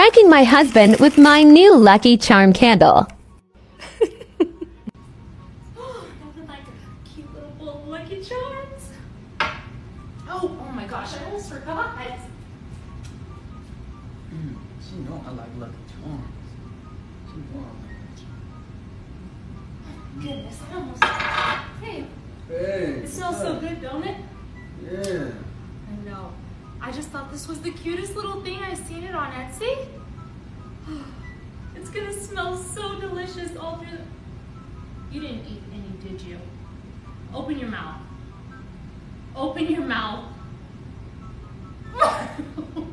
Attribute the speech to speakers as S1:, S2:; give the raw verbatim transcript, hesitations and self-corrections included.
S1: pranking my husband with my new Lucky Charm candle.
S2: Nothing like a cute little bowl of Lucky Charms. Oh, oh my gosh, I almost forgot.
S3: Mm, she know I like Lucky Charms. She know I like Lucky Charms.
S2: Goodness, I almost forgot. Hey,
S3: Hey.
S2: it smells so good, don't it?
S3: Yeah.
S2: I know. I just thought this was the cutest little thing. I've seen it on Etsy. It's gonna smell so delicious all through the... You didn't eat any, did you? Open your mouth. Open your mouth.